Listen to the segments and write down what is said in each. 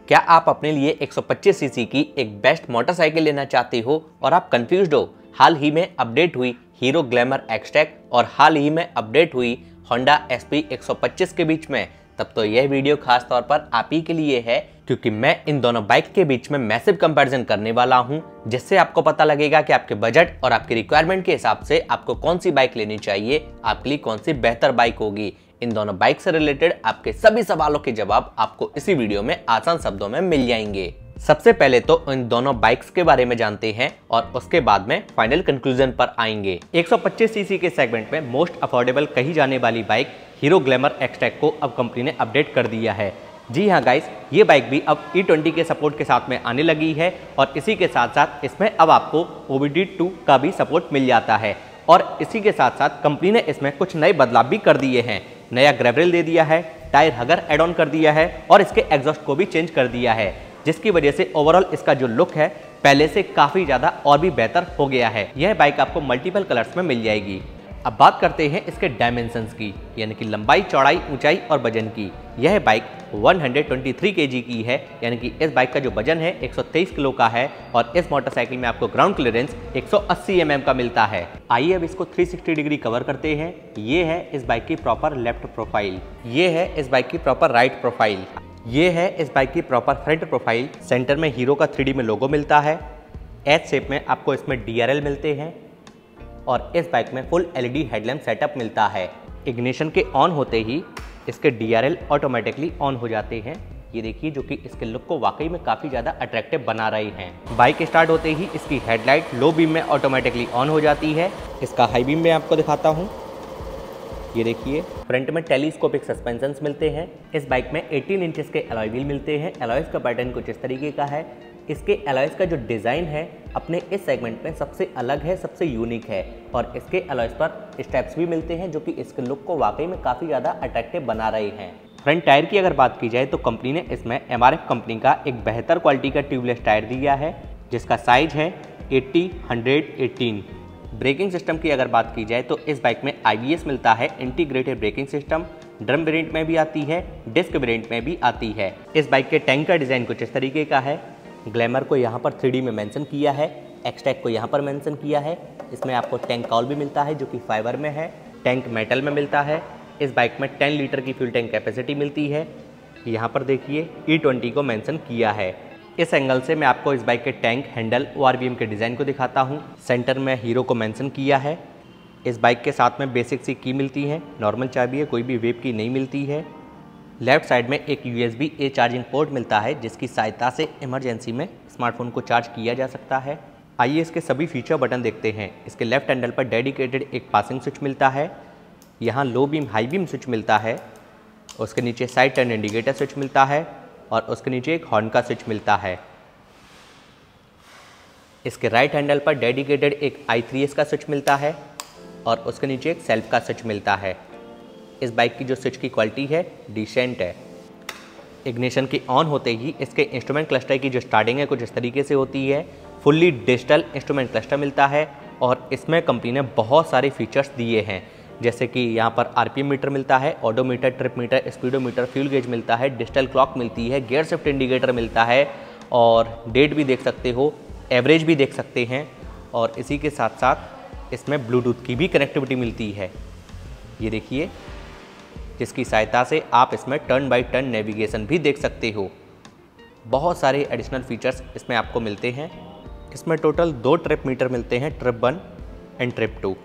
क्या आप अपने लिए 125 सीसी की एक बेस्ट मोटरसाइकिल लेना चाहते हो और आप कंफ्यूज्ड हो? हाल ही में अपडेट हुई हीरो ग्लैमर एक्सटेक और हाल ही में अपडेट हुई होंडा SP 125 के बीच में, तब तो यह वीडियो खास तौर पर आप ही के लिए है, क्योंकि मैं इन दोनों बाइक के बीच में मैसिव कंपैरिजन करने वाला हूं, जिससे आपको पता लगेगा कि आपके बजट और आपकी रिक्वायरमेंट के हिसाब से आपको कौन सी बाइक लेनी चाहिए, आपके लिए कौन सी बेहतर बाइक होगी। इन दोनों बाइक से रिलेटेड आपके सभी सवालों के जवाब आपको इसी वीडियो में आसान शब्दों में मिल जाएंगे। सबसे पहले तो इन दोनों बाइक्स के बारे में जानते हैं और उसके बाद में फाइनल कंक्लूजन पर आएंगे। 125 सीसी के सेगमेंट में मोस्ट अफोर्डेबल कही जाने वाली बाइक हीरो ग्लैमर एक्सटेक को अब कंपनी ने अपडेट कर दिया है। जी हाँ गाइस, ये बाइक भी अब E20 के सपोर्ट के साथ में आने लगी है और इसी के साथ साथ इसमें अब आपको OBD2 का भी सपोर्ट मिल जाता है। और इसी के साथ साथ कंपनी ने इसमें कुछ नए बदलाव भी कर दिए हैं। नया ग्रेवल दे दिया है, टायर हगर एड ऑन कर दिया है और इसके एग्जॉस्ट को भी चेंज कर दिया है, जिसकी वजह से ओवरऑल इसका जो लुक है पहले से काफ़ी ज़्यादा और भी बेहतर हो गया है। यह बाइक आपको मल्टीपल कलर्स में मिल जाएगी। अब बात करते हैं इसके डायमेंशंस की, यानी कि लंबाई, चौड़ाई, ऊंचाई और वजन की। यह बाइक 123 kg की है, यानी कि इस बाइक का जो वजन है 123 किलो का है और इस मोटरसाइकिल में आपको ग्राउंड क्लियरेंस 180 mm का मिलता है। आइए अब इसको 360 डिग्री कवर करते हैं। ये है इस बाइक की प्रॉपर लेफ्ट प्रोफाइल, ये है इस बाइक की प्रॉपर राइट प्रोफाइल, ये है इस बाइक की प्रॉपर फ्रंट प्रोफाइल। सेंटर में हीरो का 3D में लोगो मिलता है। एच शेप में आपको इसमें DRL मिलते हैं और इस बाइक में फुल LED हेडलैम्प सेटअप मिलता है। इग्निशन के ऑन होते ही इसके DRL ऑटोमेटिकली ऑन हो जाते हैं, ये देखिए, जो कि इसके लुक को वाकई में काफ़ी ज़्यादा अट्रैक्टिव बना रही हैं। बाइक स्टार्ट होते ही इसकी हेडलाइट लो बीम में ऑटोमेटिकली ऑन हो जाती है। इसका हाई बीम में आपको दिखाता हूँ, ये देखिए। फ्रंट में टेलीस्कोपिक सस्पेंशंस मिलते हैं। इस बाइक में 18 इंचेस के अलॉय व्हील मिलते हैं। अलॉयज का पैटर्न कुछ इस तरीके का है। इसके अलॉयज का जो डिज़ाइन है अपने इस सेगमेंट में सबसे अलग है, सबसे यूनिक है और इसके अलॉयज पर स्टेप्स भी मिलते हैं, जो कि इसके लुक को वाकई में काफ़ी ज़्यादा अट्रैक्टिव बना रहे हैं। फ्रंट टायर की अगर बात की जाए तो कंपनी ने इसमें MRF कंपनी का एक बेहतर क्वालिटी का ट्यूबलेस टायर दिया है, जिसका साइज है 80/118। ब्रेकिंग सिस्टम की अगर बात की जाए तो इस बाइक में IBS मिलता है, integrated braking system. Drum variant में भी आती है, डिस्क वेरिएंट में भी आती है। इस बाइक के टैंक का डिज़ाइन कुछ इस तरीके का है। ग्लैमर को यहाँ पर 3D में मेंशन किया है, एक्सटेक को यहाँ पर मेंशन किया है। इसमें आपको टैंक कॉल भी मिलता है, जो कि फाइबर में है। टैंक मेटल में मिलता है। इस बाइक में 10 लीटर की फ्यूल टैंक कैपेसिटी मिलती है। यहाँ पर देखिए E20 को मेंशन किया है। इस एंगल से मैं आपको इस बाइक के टैंक, हैंडल, ORVM के डिज़ाइन को दिखाता हूँ। सेंटर में हीरो को मेंशन किया है। इस बाइक के साथ में बेसिक सी की मिलती है, नॉर्मल चाबी है, कोई भी वेब की नहीं मिलती है। लेफ्ट साइड में एक USB-A चार्जिंग पोर्ट मिलता है, जिसकी सहायता से इमरजेंसी में स्मार्टफोन को चार्ज किया जा सकता है। आइए इसके सभी फीचर बटन देखते हैं। इसके लेफ्ट हैंडल पर डेडिकेटेड एक पासिंग स्विच मिलता है। यहाँ low beam, high beam switch मिलता है। उसके नीचे साइड टर्न इंडिकेटर स्विच मिलता है और उसके नीचे एक हॉर्न का स्विच मिलता है। इसके राइट हैंडल पर डेडिकेटेड एक I3S का स्विच मिलता है और उसके नीचे एक सेल्फ का स्विच मिलता है। इस बाइक की जो स्विच की क्वालिटी है डिसेंट है। इग्निशन के ऑन होते ही इसके इंस्ट्रूमेंट क्लस्टर की जो स्टार्टिंग है कुछ इस तरीके से होती है। फुल्ली डिजिटल इंस्ट्रूमेंट क्लस्टर मिलता है और इसमें कंपनी ने बहुत सारे फीचर्स दिए हैं, जैसे कि यहाँ पर RPM मीटर मिलता है, odometer, trip meter, speedometer, fuel gauge मिलता है, डिजिटल क्लॉक मिलती है, गियर शिफ्ट इंडिकेटर मिलता है और डेट भी देख सकते हो, एवरेज भी देख सकते हैं और इसी के साथ साथ इसमें ब्लूटूथ की भी कनेक्टिविटी मिलती है, ये देखिए, जिसकी सहायता से आप इसमें टर्न बाय टर्न नेविगेशन भी देख सकते हो। बहुत सारे एडिशनल फीचर्स इसमें आपको मिलते हैं। इसमें टोटल 2 ट्रिप मीटर मिलते हैं, ट्रिप 1 एंड ट्रिप 2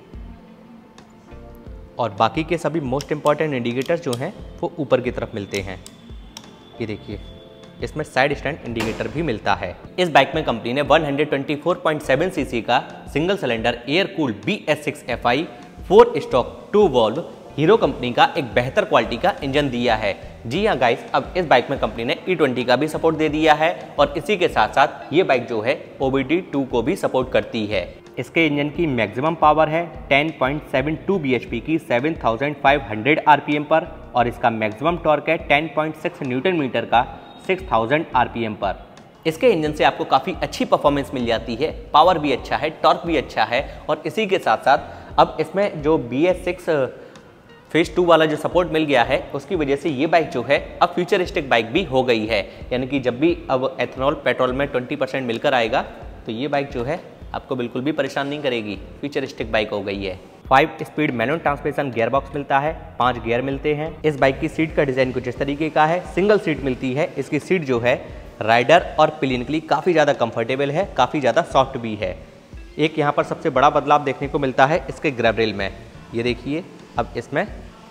और बाकी के सभी मोस्ट इंपॉर्टेंट इंडिकेटर्स जो हैं वो ऊपर की तरफ मिलते हैं, ये देखिए। इसमें साइड स्टैंड इंडिकेटर भी मिलता है। इस बाइक में कंपनी ने 124.7 सीसी का single cylinder air cooled BS6 FI 4 stroke 2 valve hero company का एक बेहतर क्वालिटी का इंजन दिया है। जी हाँ गाइस, अब इस बाइक में कंपनी ने E20 का भी सपोर्ट दे दिया है और इसी के साथ साथ ये बाइक जो है OBD2 को भी सपोर्ट करती है। इसके इंजन की मैक्सिमम पावर है 10.72 bhp की 7500 RPM पर और इसका मैक्सिमम टॉर्क है 10.6 न्यूटन मीटर का 6000 RPM पर। इसके इंजन से आपको काफ़ी अच्छी परफॉर्मेंस मिल जाती है, पावर भी अच्छा है, टॉर्क भी अच्छा है और इसी के साथ साथ अब इसमें जो BS6 फेज 2 वाला जो सपोर्ट मिल गया है उसकी वजह से ये बाइक जो है अब फ्यूचरिस्टिक बाइक भी हो गई है, यानी कि जब भी अब एथेनॉल पेट्रोल में 20% मिलकर आएगा तो ये बाइक जो है आपको बिल्कुल भी परेशान नहीं करेगी, फ्यूचरिस्टिक बाइक हो गई है। 5 speed manual transmission gear box मिलता है, 5 गियर मिलते हैं। इस बाइक की सीट का डिज़ाइन कुछ इस तरीके का है, सिंगल सीट मिलती है। इसकी सीट जो है राइडर और पिलियन के लिए काफ़ी ज़्यादा कंफर्टेबल है, काफ़ी ज़्यादा सॉफ्ट भी है। एक यहाँ पर सबसे बड़ा बदलाव देखने को मिलता है इसके ग्रैब रेल में। ये देखिए, अब इसमें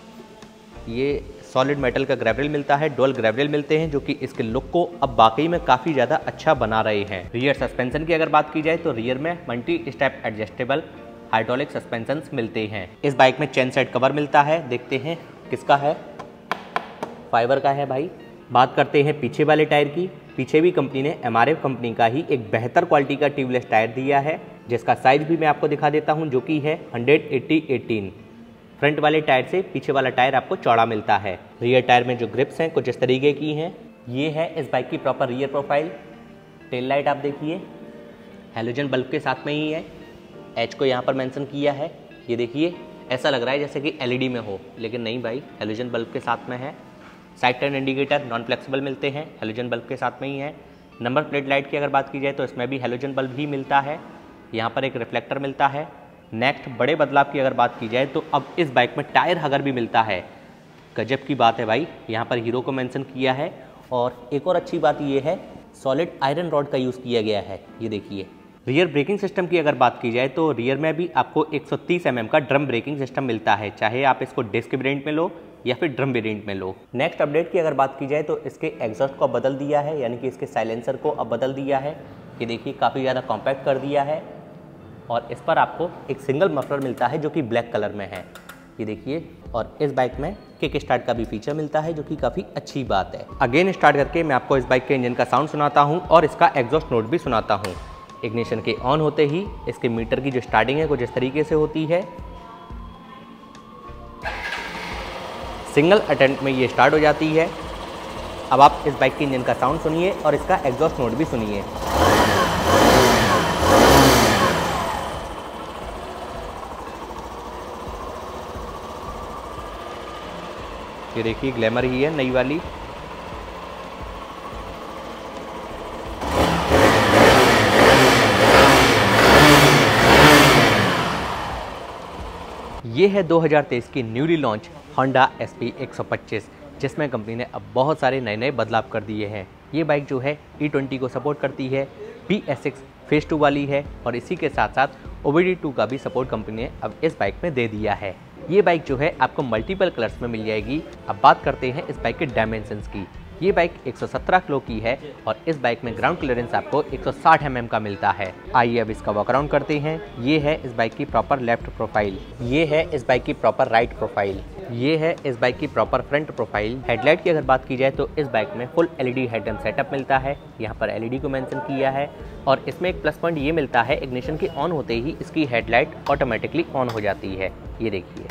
ये सॉलिड मेटल का ग्रैब रेल मिलता है, डुअल ग्रैब रेल मिलते हैं जो कि इसके लुक को अब वाकई में काफ़ी ज़्यादा अच्छा बना रहे हैं। रियर सस्पेंशन की अगर बात की जाए तो रियर में multi step adjustable hydraulic suspension मिलते हैं। इस बाइक में चेन साइड कवर मिलता है, देखते हैं किसका है, फाइबर का है भाई। बात करते हैं पीछे वाले टायर की। पीछे भी कंपनी ने MRF कंपनी का ही एक बेहतर क्वालिटी का ट्यूबलेस टायर दिया है, जिसका साइज भी मैं आपको दिखा देता हूं, जो कि है 180/18। फ्रंट वाले टायर से पीछे वाला टायर आपको चौड़ा मिलता है। रियर टायर में जो ग्रिप्स हैं कुछ इस तरीके की हैं। ये है इस बाइक की proper rear profile. Tail light आप देखिए हैलोजन बल्ब के साथ में ही है, एच को यहाँ पर मेंशन किया है। ये देखिए ऐसा लग रहा है जैसे कि LED में हो, लेकिन नहीं भाई, हैलोजन बल्ब के साथ में है। Side turn indicator non flexible मिलते हैं, हैलोजन बल्ब के साथ में ही है। नंबर प्लेट लाइट की अगर बात की जाए तो इसमें भी हैलोजन बल्ब ही मिलता है। यहाँ पर एक रिफ्लेक्टर मिलता है। नेक्स्ट बड़े बदलाव की अगर बात की जाए तो अब इस बाइक में टायर हगर भी मिलता है। गजब की बात है भाई, यहाँ पर हीरो को मेंशन किया है। और एक और अच्छी बात ये है, सॉलिड आयरन रॉड का यूज़ किया गया है। ये देखिए। रियर ब्रेकिंग सिस्टम की अगर बात की जाए तो रियर में भी आपको 130 mm का ड्रम ब्रेकिंग सिस्टम मिलता है, चाहे आप इसको डिस्क वेरिएंट में लो या फिर ड्रम वेरिएंट में लो। नेक्स्ट अपडेट की अगर बात की जाए तो इसके एग्जॉस्ट को बदल दिया है, यानी कि इसके साइलेंसर को अब बदल दिया है। ये देखिए काफ़ी ज़्यादा कॉम्पैक्ट कर दिया है। और इस पर आपको एक सिंगल मफलर मिलता है जो कि ब्लैक कलर में है। ये देखिए। और इस बाइक में किक स्टार्ट का भी फीचर मिलता है, जो कि काफ़ी अच्छी बात है। अगेन स्टार्ट करके मैं आपको इस बाइक के इंजन का साउंड सुनाता हूँ और इसका एग्जॉस्ट नोट भी सुनाता हूँ। इग्निशन के ऑन होते ही इसके मीटर की जो स्टार्टिंग है कुछ इस तरीके से होती है। सिंगल अटेम्प्ट में ये स्टार्ट हो जाती है। अब आप इस बाइक के इंजन का साउंड सुनिए और इसका एग्जॉस्ट नोट भी सुनिए। ये देखिए ग्लैमर ही है नई वाली। ये है 2023 की न्यूली लॉन्च Honda SP 125, जिसमें कंपनी ने अब बहुत सारे नए बदलाव कर दिए हैं। ये बाइक जो है E20 को सपोर्ट करती है, BS6 फेज 2 वाली है और इसी के साथ साथ OBD2 का भी सपोर्ट कंपनी ने अब इस बाइक में दे दिया है। ये बाइक जो है आपको मल्टीपल कलर्स में मिल जाएगी। अब बात करते हैं इस बाइक के डायमेंशंस की। ये बाइक 117 किलो की है और इस बाइक में ग्राउंड क्लियरेंस आपको 160 mm का मिलता है। आइए अब इसका वॉक अराउंड करते हैं। ये है इस बाइक की प्रॉपर लेफ्ट प्रोफाइल, ये है इस बाइक की प्रॉपर राइट प्रोफाइल, ये है इस बाइक की प्रॉपर फ्रंट प्रोफाइल। हेडलाइट की अगर बात की जाए तो इस बाइक में फुल LED हेडलैम्प सेटअप मिलता है। यहाँ पर LED को मेंशन किया है और इसमें एक प्लस पॉइंट ये मिलता है, इग्निशन के ऑन होते ही इसकी हेडलाइट ऑटोमेटिकली ऑन हो जाती है। ये देखिए।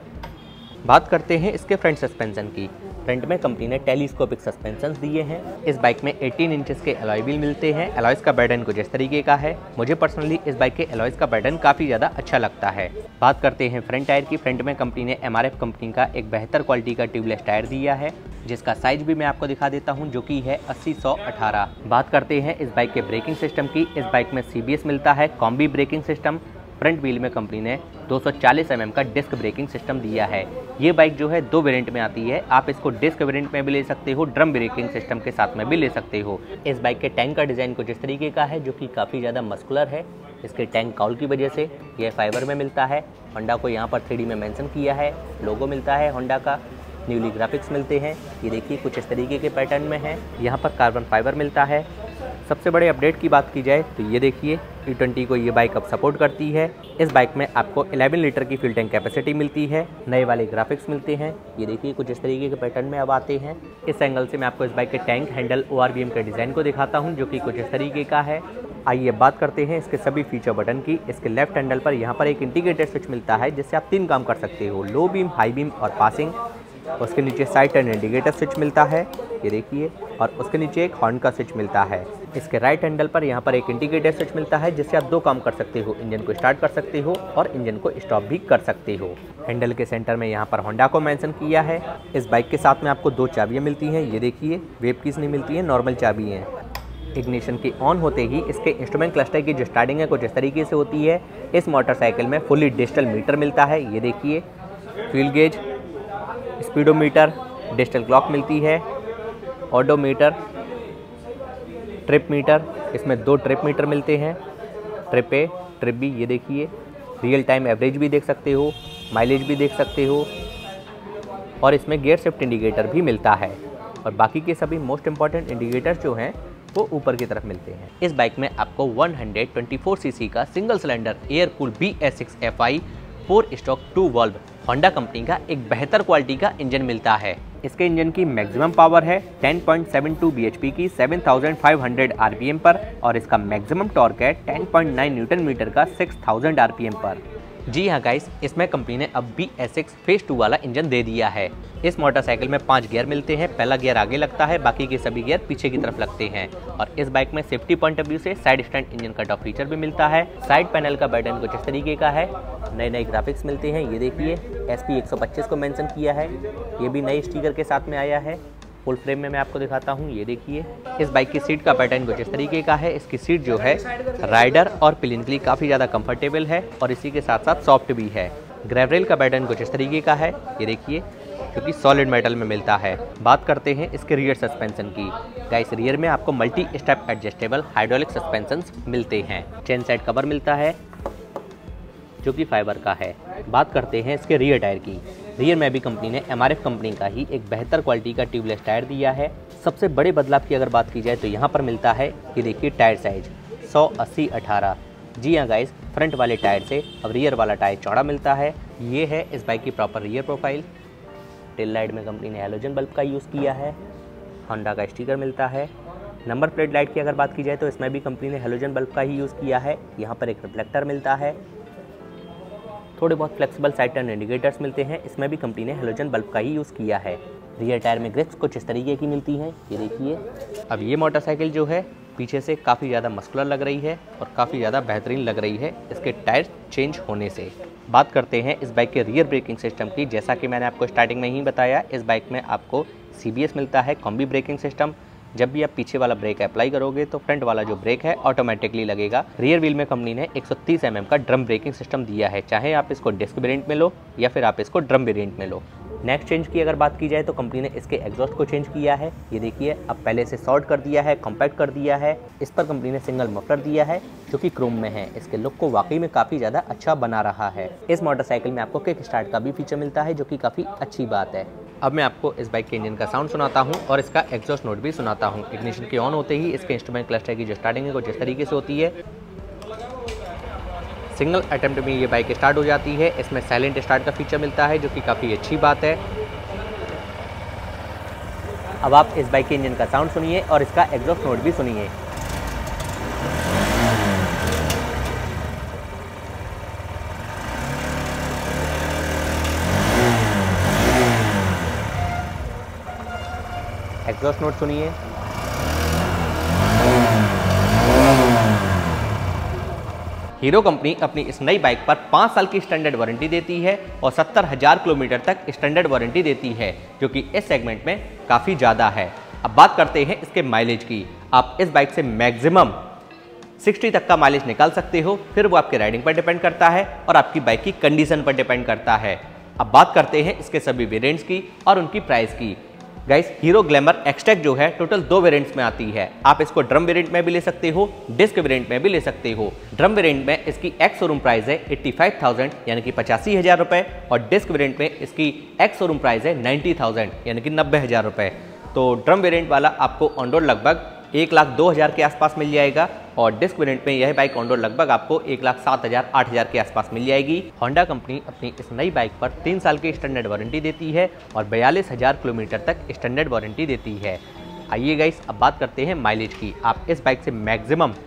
बात करते हैं इसके फ्रंट सस्पेंशन की। फ्रंट में कंपनी ने टेलीस्कोपिक सस्पेंशन दिए हैं। इस बाइक में 18 इंचेस के अलॉय व्हील मिलते हैं। अलॉयज का पैटर्न कुछ इस तरीके का है। मुझे पर्सनली इस बाइक के अलॉयज का पैटर्न काफ़ी ज़्यादा अच्छा लगता है। बात करते हैं फ्रंट टायर की। फ्रंट में कंपनी ने MRF कंपनी का एक बेहतर क्वालिटी का ट्यूबलेस टायर दिया है, जिसका साइज भी मैं आपको दिखा देता हूं, जो कि है 80/118। बात करते हैं इस बाइक के ब्रेकिंग सिस्टम की। इस बाइक में CBS मिलता है, combi braking system. Front wheel में कंपनी ने 240 mm का डिस्क ब्रेकिंग सिस्टम दिया है। ये बाइक जो है 2 वेरिएंट में आती है। आप इसको डिस्क वेरिएंट में भी ले सकते हो, ड्रम ब्रेकिंग सिस्टम के साथ में भी ले सकते हो। इस बाइक के टैंक का डिज़ाइन कुछ इस तरीके का है, जो कि काफ़ी ज़्यादा मस्कुलर है। इसके टैंक काउल की वजह से यह फाइबर में मिलता है। होंडा को यहाँ पर 3D में मेंशन किया है, लोगो मिलता है होंडा का, न्यूली ग्राफिक्स मिलते हैं। ये देखिए कुछ इस तरीके के पैटर्न में है। यहाँ पर कार्बन फाइबर मिलता है। सबसे बड़े अपडेट की बात की जाए तो ये देखिए E20 को ये बाइक अब सपोर्ट करती है। इस बाइक में आपको 11 लीटर की फ्यूल टैंक कैपेसिटी मिलती है। नए वाले ग्राफिक्स मिलते हैं। ये देखिए कुछ इस तरीके के पैटर्न में अब आते हैं। इस एंगल से मैं आपको इस बाइक के टैंक हैंडल ORVM के डिज़ाइन को दिखाता हूँ, जो कि कुछ इस तरीके का है। आइए बात करते हैं इसके सभी फीचर बटन की। इसके लेफ्ट हैंडल पर यहाँ पर एक इंडिकेटर स्विच मिलता है, जिससे आप 3 काम कर सकते हो, लो बीम, हाई बीम और पासिंग। उसके नीचे साइड टर्न इंडिकेटर स्विच मिलता है, ये देखिए, और उसके नीचे एक हॉर्न का स्विच मिलता है। इसके राइट हैंडल पर यहाँ पर एक इंडिकेटर स्विच मिलता है जिससे आप दो काम कर सकते हो, इंजन को स्टार्ट कर सकते हो और इंजन को स्टॉप भी कर सकते हो। हैंडल के सेंटर में यहाँ पर होंडा को मेंशन किया है। इस बाइक के साथ में आपको दो चाबियाँ मिलती हैं, ये देखिए, वेब कीज नहीं मिलती है, नॉर्मल चाबी हैं। इग्निशन के ऑन होते ही इसके इंस्ट्रूमेंट क्लस्टर की जो स्टार्टिंग है कुछ इस तरीके से होती है। इस मोटरसाइकिल में फुली डिजिटल मीटर मिलता है, ये देखिए, fuel gauge, speedometer, digital clock मिलती है, ऑडोमीटर, ट्रिप मीटर। इसमें दो ट्रिप मीटर मिलते हैं, ट्रिप ए, ट्रिप बी, ये देखिए। रियल टाइम एवरेज भी देख सकते हो, माइलेज भी देख सकते हो, और इसमें गियर शिफ्ट इंडिकेटर भी मिलता है। और बाकी के सभी मोस्ट इंपॉर्टेंट इंडिकेटर्स जो हैं वो ऊपर की तरफ मिलते हैं। इस बाइक में आपको 124 सीसी का single cylinder air cool BS6 FI 4 stroke 2 valve Honda company का एक बेहतर क्वालिटी का इंजन मिलता है। इसके इंजन की मैक्सिमम पावर है 10.72 bhp की 7500 rpm पर, और इसका मैक्सिमम टॉर्क है 10.9 न्यूटन मीटर का 6000 rpm पर। जी हाँ गाइस, इसमें कंपनी ने अब BS6 फेज 2 वाला इंजन दे दिया है। इस मोटरसाइकिल में 5 गियर मिलते हैं, पहला गियर आगे लगता है, बाकी के सभी गियर पीछे की तरफ लगते हैं। और इस बाइक में सेफ्टी पॉइंट ऑफ व्यू से side stand engine cut off feature भी मिलता है। साइड पैनल का पैटर्न कुछ इस तरीके का है, नए नए ग्राफिक्स मिलते हैं, ये देखिए, SP 125 को मेंशन किया है, ये भी नई स्टिकर के साथ में आया है। फुल फ्रेम में मैं आपको दिखाता हूँ, ये देखिए। इस बाइक की सीट का पैटर्न कुछ इस तरीके का है। इसकी सीट जो है राइडर और पिलियन के लिए काफ़ी ज़्यादा कंफर्टेबल है और इसी के साथ साथ सॉफ्ट भी है। ग्रैब रेल का पैटर्न कुछ इस तरीके का है, ये देखिए, जो कि सॉलिड मेटल में मिलता है। बात करते हैं इसके रियर सस्पेंशन की। गाइस, रियर में आपको multi step adjustable hydraulic suspension मिलते हैं। चेन साइड कवर मिलता है जो कि फाइबर का है। बात करते हैं इसके रियर टायर की। रियर में भी कंपनी ने MRF कंपनी का ही एक बेहतर क्वालिटी का ट्यूबलेस टायर दिया है। सबसे बड़े बदलाव की अगर बात की जाए तो यहाँ पर मिलता है, ये देखिए, टायर साइज 100/80/18। जी हाँ गाइस, फ्रंट वाले टायर से अब रियर वाला टायर चौड़ा मिलता है। ये है इस बाइक की proper rear profile. Tail light में कंपनी ने हैलोजन बल्ब का यूज़ किया है, होंडा का स्टिकर मिलता है। नंबर प्लेट लाइट की अगर बात की जाए तो इसमें भी कंपनी ने हैलोजन बल्ब का ही यूज़ किया है। यहाँ पर एक रिफ्लेक्टर मिलता है, थोड़े बहुत फ्लेक्सिबल साइड टर्न इंडिकेटर्स मिलते हैं, इसमें भी कंपनी ने हैलोजन बल्ब का ही यूज़ किया है। रियर टायर में ग्रिप्स कुछ इस तरीके की मिलती हैं, ये देखिए। अब ये मोटरसाइकिल जो है पीछे से काफ़ी ज़्यादा मस्कुलर लग रही है और काफ़ी ज़्यादा बेहतरीन लग रही है इसके टायर चेंज होने से। बात करते हैं इस बाइक के रियर ब्रेकिंग सिस्टम की। जैसा कि मैंने आपको स्टार्टिंग में ही बताया, इस बाइक में आपको CBS मिलता है, कॉम्बी ब्रेकिंग सिस्टम। जब भी आप पीछे वाला ब्रेक अप्लाई करोगे तो फ्रंट वाला जो ब्रेक है ऑटोमेटिकली लगेगा। रियर व्हील में कंपनी ने 130 mm का ड्रम ब्रेकिंग सिस्टम दिया है, चाहे आप इसको डिस्क वेरिएंट में लो या फिर आप इसको ड्रम वेरिएंट में लो। नेक्स्ट चेंज की अगर बात की जाए तो कंपनी ने इसके एग्जॉस्ट को चेंज किया है, ये देखिए। अब पहले से शॉर्ट कर दिया है, कॉम्पैक्ट कर दिया है। इस पर कंपनी ने सिंगल मफलर दिया है जो कि क्रोम में है। इसके लुक को वाकई में काफ़ी ज़्यादा अच्छा बना रहा है। इस मोटरसाइकिल में आपको किक स्टार्ट का भी फीचर मिलता है जो कि काफ़ी अच्छी बात है। अब मैं आपको इस बाइक के इंजन का साउंड सुनाता हूं और इसका एग्जॉस्ट नोट भी सुनाता हूं। इग्निशन के ऑन होते ही इसके इंस्ट्रूमेंट क्लस्टर की जो स्टार्टिंग है कुछ इस तरीके से होती है। सिंगल अटेम्प्ट में ये बाइक स्टार्ट हो जाती है। इसमें साइलेंट स्टार्ट का फीचर मिलता है जो कि काफ़ी अच्छी बात है। अब आप इस बाइक के इंजन का साउंड सुनिए और इसका एग्जॉस्ट नोट भी सुनिए। एग्जॉस्ट नोट सुनिए। हीरो कंपनी अपनी इस नई बाइक पर 5 साल की स्टैंडर्ड वारंटी देती है और 70,000 किलोमीटर तक स्टैंडर्ड वारंटी देती है, जो कि इस सेगमेंट में काफ़ी ज़्यादा है। अब बात करते हैं इसके माइलेज की। आप इस बाइक से मैक्सिमम 60 तक का माइलेज निकाल सकते हो, फिर वो आपके राइडिंग पर डिपेंड करता है और आपकी बाइक की कंडीशन पर डिपेंड करता है। अब बात करते हैं इसके सभी वेरिएंट्स की और उनकी प्राइस की। गाइस, हीरो ग्लैमर एक्सट्रैक्ट जो है टोटल 2 वेरिएंट्स में आती है। आप इसको ड्रम वेरिएंट में भी ले सकते हो, डिस्क वेरिएंट में भी ले सकते हो। ड्रम वेरिएंट में इसकी एक्स शोरूम प्राइस है 85,000 यानी कि 85,000 रुपये, और डिस्क वेरिएंट में इसकी एक्स शोरूम प्राइस है 90,000 यानी कि 90,000 रुपये। तो ड्रम वेरिएंट वाला आपको ऑन रोड लगभग 1,02,000 के आसपास मिल जाएगा, और डिस्क वेरिएंट में यह बाइक ऑन रोड लगभग आपको 1,07,000 8,000 के आसपास मिल जाएगी। होंडा कंपनी अपनी इस नई बाइक पर 3 साल की स्टैंडर्ड वारंटी देती है और 42,000 किलोमीटर तक स्टैंडर्ड वारंटी देती है। आइए गाइस, अब बात करते हैं माइलेज की। आप इस बाइक से मैक्सिमम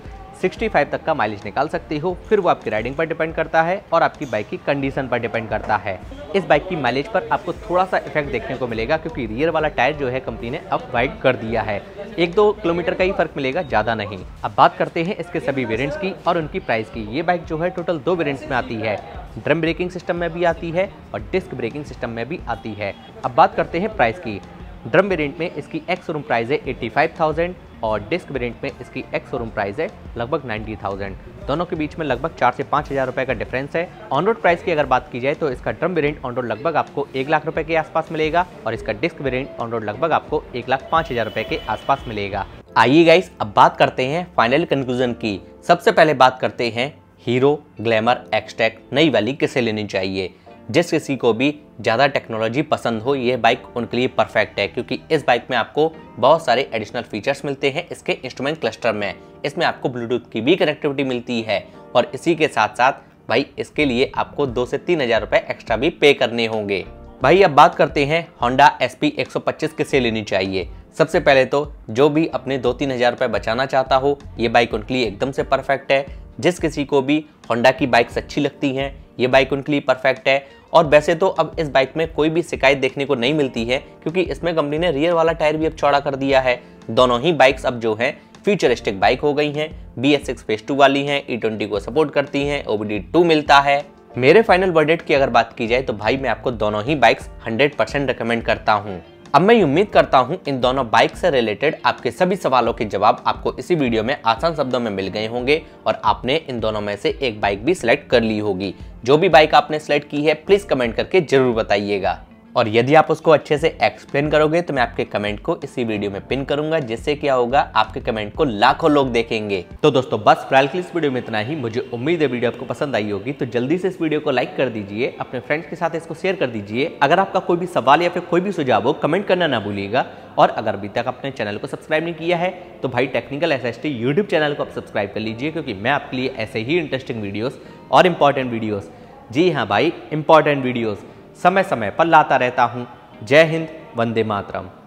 65 तक का माइलेज निकाल सकते हो। फिर वो आपकी राइडिंग पर डिपेंड करता है और आपकी बाइक की कंडीशन पर डिपेंड करता है। इस बाइक की माइलेज पर आपको थोड़ा सा इफेक्ट देखने को मिलेगा क्योंकि रियर वाला टायर जो है कंपनी ने अब वाइड कर दिया है। 1-2 किलोमीटर का ही फर्क मिलेगा, ज़्यादा नहीं। अब बात करते हैं इसके सभी वेरिएंट्स की और उनकी प्राइस की। ये बाइक जो है टोटल 2 वेरिएंट्स में आती है, ड्रम ब्रेकिंग सिस्टम में भी आती है और डिस्क ब्रेकिंग सिस्टम में भी आती है। अब बात करते हैं प्राइस की। ड्रम वेरिएंट में इसकी एक्स शोरूम प्राइस है 85,000 और डिस्क वेरिएंट में इसकी एक्स शोरूम प्राइस है लगभग 90,000। दोनों के बीच में लगभग 4 से 5 हज़ार रुपये का डिफरेंस है। ऑन रोड प्राइस की अगर बात की जाए तो इसका ड्रम वेरिएंट ऑन रोड लगभग आपको 1 लाख रुपए के आसपास मिलेगा और इसका डिस्क वेरिएंट ऑन रोड लगभग आपको 1,05,000 रुपए के आसपास मिलेगा। आइए गाइस, अब बात करते हैं फाइनल कंक्लूजन की। सबसे पहले बात करते हैं हीरो ग्लैमर एक्सटेक नई वाली किसे लेनी चाहिए। जिस किसी को भी ज़्यादा टेक्नोलॉजी पसंद हो, ये बाइक उनके लिए परफेक्ट है क्योंकि इस बाइक में आपको बहुत सारे एडिशनल फीचर्स मिलते हैं इसके इंस्ट्रूमेंट क्लस्टर में। इसमें आपको ब्लूटूथ की भी कनेक्टिविटी मिलती है और इसी के साथ साथ भाई इसके लिए आपको 2 से 3 हज़ार रुपये एक्स्ट्रा भी पे करने होंगे। भाई अब बात करते हैं होंडा SP 125 किसे लेनी चाहिए। सबसे पहले तो जो भी अपने 2-3 हज़ार रुपये बचाना चाहता हो, ये बाइक उनके लिए एकदम से परफेक्ट है। जिस किसी को भी होंडा की बाइक्स अच्छी लगती हैं, ये बाइक उनके लिए परफेक्ट है। और वैसे तो अब इस बाइक में कोई भी शिकायत देखने को नहीं मिलती है क्योंकि इसमें कंपनी ने रियर वाला टायर भी अब चौड़ा कर दिया है। दोनों ही बाइक्स अब जो हैं फ्यूचरिस्टिक बाइक हो गई हैं, BS6 फेज 2 वाली हैं, E20 को सपोर्ट करती हैं, OBD2 मिलता है। मेरे फाइनल वर्डिक्ट की अगर बात की जाए तो भाई मैं आपको दोनों ही बाइक्स 100% रिकमेंड करता हूँ। अब मैं उम्मीद करता हूं इन दोनों बाइक से रिलेटेड आपके सभी सवालों के जवाब आपको इसी वीडियो में आसान शब्दों में मिल गए होंगे और आपने इन दोनों में से एक बाइक भी सिलेक्ट कर ली होगी। जो भी बाइक आपने सिलेक्ट की है प्लीज कमेंट करके जरूर बताइएगा और यदि आप उसको अच्छे से एक्सप्लेन करोगे तो मैं आपके कमेंट को इसी वीडियो में पिन करूंगा, जिससे क्या होगा आपके कमेंट को लाखों लोग देखेंगे। तो दोस्तों बस फिलहाल के इस वीडियो में इतना ही। मुझे उम्मीद है वीडियो आपको पसंद आई होगी, तो जल्दी से इस वीडियो को लाइक कर दीजिए, अपने फ्रेंड्स के साथ इसको शेयर कर दीजिए। अगर आपका कोई भी सवाल या फिर कोई भी सुझाव हो कमेंट करना ना भूलिएगा और अगर अभी तक अपने चैनल को सब्सक्राइब नहीं किया है तो भाई टेक्निकल SST यूट्यूब चैनल को आप सब्सक्राइब कर लीजिए क्योंकि मैं आपके लिए ऐसे ही इंटरेस्टिंग वीडियोस और इंपॉर्टेंट वीडियोस, जी हाँ भाई इंपॉर्टेंट वीडियोस समय समय पर लाता रहता हूँ। जय हिंद, वंदे मातरम।